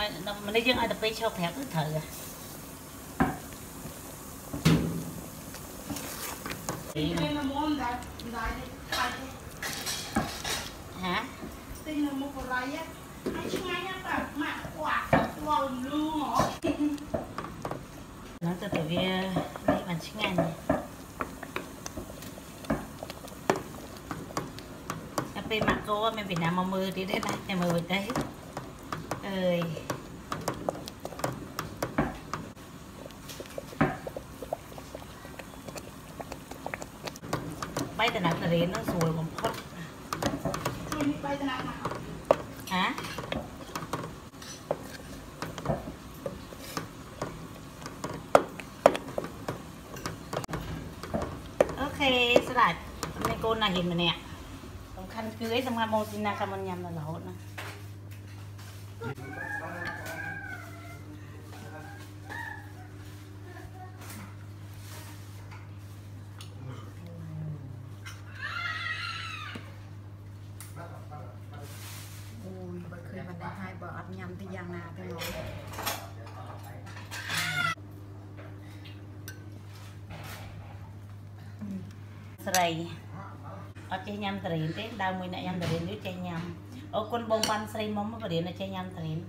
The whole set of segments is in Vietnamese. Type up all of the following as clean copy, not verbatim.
mình đi dân ai tập đi cho phép cứ thử hả? Tin là một cái này á, anh chưa nghe nhá, mà quả vào luôn hả? Nó từ vì đây bạn chính ngànhไปมักก็ว่ามันเป็นน้ำมามือที่ได้นะแต่มือไปได้ใบตะนักตะเรนต้องสวยผมพอดช่วยใบตะนักมาฮะโอเคสลัดในโกนน่ะเห็นมันเนี่ยคันคือไอ้สำคัญโมจินาคามันยำตลอดนะโอ้ยบ่เคยมันได้ให้บ่อัดยำที่ยางนาที่น้องสไลở chơi nhâm tiền thế đau mùi nè nhâm tiền nếu chơi nhâm ở con bông ban xây mắm vào điện là chơi nhâm tiền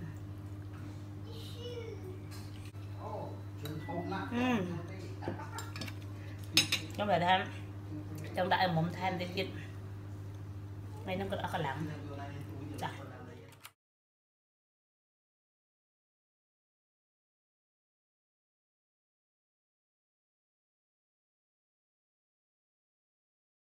trong bài tham trong đại mồm tham đến dịch này nó có lắm